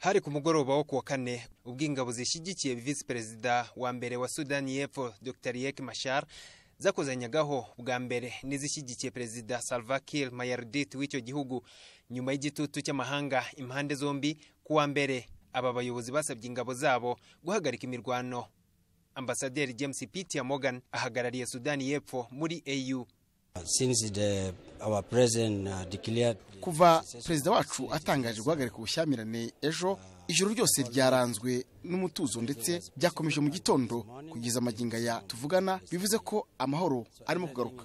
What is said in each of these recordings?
Hari ku mugoroba wo kuwa kane ubwo ingabo zishyigikiye Vice Perezida wa mbere wa Sudani y'Epfo Dr. Riek Machar zakozanyagaho bwa mbere n'izishyigikiye Perezida Salva Kiir Mayardit w'icyo gihugu nyuma y'igitutu cy'amahanga impande zombi. Kuwa mbere aba bayobozi basabye ingabo zabo guhagarika imirwano. Ambasaderi James Peter Morgan ahagarariye Sudani y'Epfo muri AU. Kuva perezida wacu atangaje guhagarika ubushyamirane ejo, ijoro ryose ryaranzwe n'umutuzo ndetse byakomeje mu gitondo kugeza amagingo ya tuvugana, bivuze ko amahoro arimo kugaruka.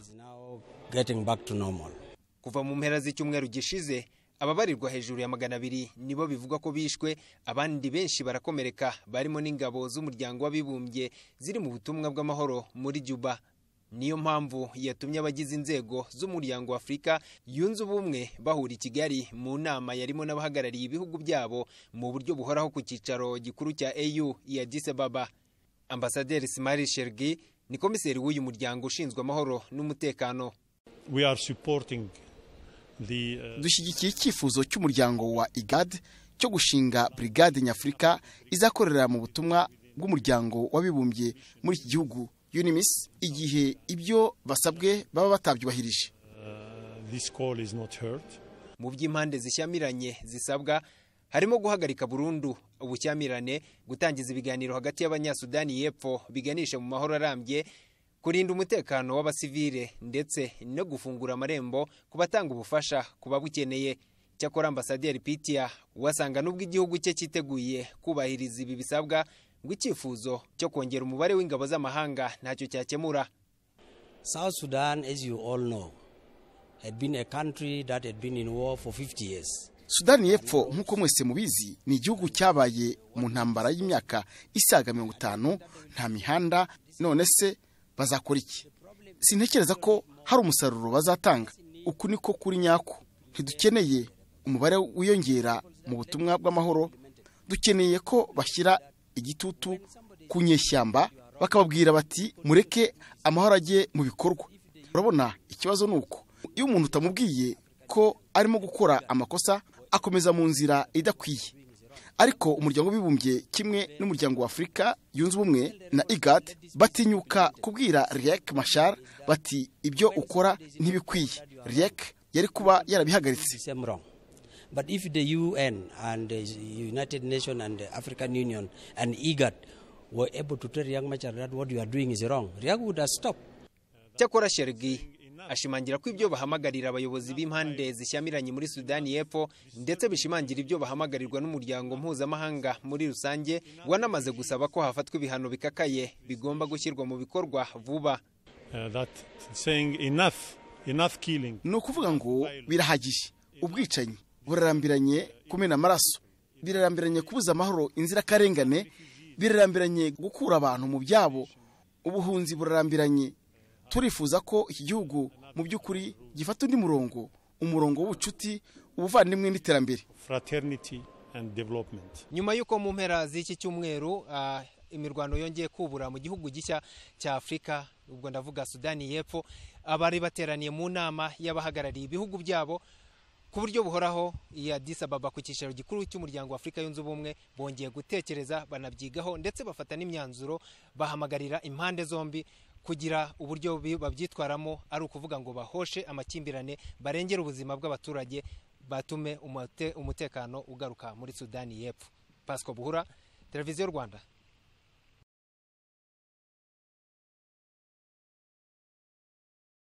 Kuva mu mpera z'icyumweru gishize ababarirwa hejuru ya 200 nibo bivuga ko bishwe, abandi benshi barakomereka, barimo n'ingabo z'umuryango w'abibumbye ziri mu butumwa bw'amahoro muri Juba. Niyo mpamvu yatumye abagize inzego z'umuryango wa Afrika yunze ubumwe bahura i Kigali mu nama yarimo n'abahagarariye ibihugu byabo mu buryo buhoraho ku cyicaro gikuru cya AU ya Addis Ababa. Ambasaderi Ismail Shergi ni komiseri w'uyu muryango ushinzwe amahoro n'umutekano. Dushyigikiye icyifuzo cy'umuryango wa IGAD cyo gushinga Brigade Nyafurika izakorera mu butumwa bw'umuryango w'abibumbye muri iki gihugu UNMISS igihe ibyo basabwe baba batabyubahirije. Mu by'impande zishyamiranye zisabwa harimo guhagarika burundu ubushyamirane, gutangiza ibiganiro hagati y'Abanyasudani y'Epfo biganisha mu mahoro arambye, kurinda umutekano w'abasivile ndetse no gufungura amarembo ku batanga ubufasha kuba bukeneye. Cyakora Ambasaderi Peter wasanga n'ubwo igihugu cye cyiteguye kubahiriza ibi bisabwa, ngo icyifuzo cyo kongera umubare w'ingabo z'amahanga ntacyo cyakemura. South Sudan, as you all know, had been a country that had been in war for 50 years. Sudani y'Epfo nk'uko mwese mubizi ni igihugu cyabaye mu ntambara y'imyaka isaga 50, nta mihanda. None se bazakora iki? Sintekereza ko hari umusaruro bazatanga. Uku niko kuri nyako. Ntidukeneye umubare wiyongera mu butumwa bw'amahoro, dukeneye ko bashyira igitutu ku nyeshyamba bakababwira bati mureke amahoro ajye mu bikorwa. Urabona ikibazo nuko iyo umuntu utamubwiye ko arimo gukora amakosa akomeza mu nzira idakwiye. Ariko umuryango w'abibumbye kimwe n'umuryango wa Afrika yunze ubumwe na IGAD batinyuka kubwira Riek Machar bati ibyo ukora ntibikwiye. Riek yari kuba yarabihagaritse. But if the UN and the United Nations and the African Union and IGAD were able to tell Riek Machar that what you are doing is wrong, Riek would have stopped. Cyakora Shergi ashimangira ko ibyo bahamagarira abayobozi b'impande zishyamiranye muri Sudani y'Epfo ndetse bishimangira ibyo bahamagarirwa n'umuryango mpuzamahanga muri rusange, wanamaze gusaba ko hafatwa ibihano bikakaye bigomba gushyirwa mu bikorwa vuba. Ni ukuvuga ngo birahagije. Ubwicanyi burarambiranye, kumena amaraso birarambiranye, kubuza amahoro inzirakarengane birarambiranye, gukura abantu mu byabo ubuhunzi burarambiranye. Turifuza ko iki gihugu mu by'ukuri gifata undi murongo, umurongo w'ubucuti, ubuvandimwe n'iterambere. Nyuma y'uko mu mpera z'iki cyumweru imirwano yongeye kubura mu gihugu gishya cya Afrika, ubwo ndavuga Sudani y'Epfo, abari bateraniye mu nama y'abahagarariye ibihugu byabo ku buryo buhoraho ya Addis Ababa ku cyicaro gikuru cy'umuryango wa Afrika yunze ubumwe, bongeye gutekereza banabyigaho ndetse bafata n'imyanzuro, bahamagarira impande zombi kugira uburyo babyitwaramo, ari ukuvuga ngo bahoshe amakimbirane, barengera ubuzima bw'abaturage, batume umutekano ugaruka muri Sudani y'Epfo. Pasco Buhura, Televiziyo Rwanda.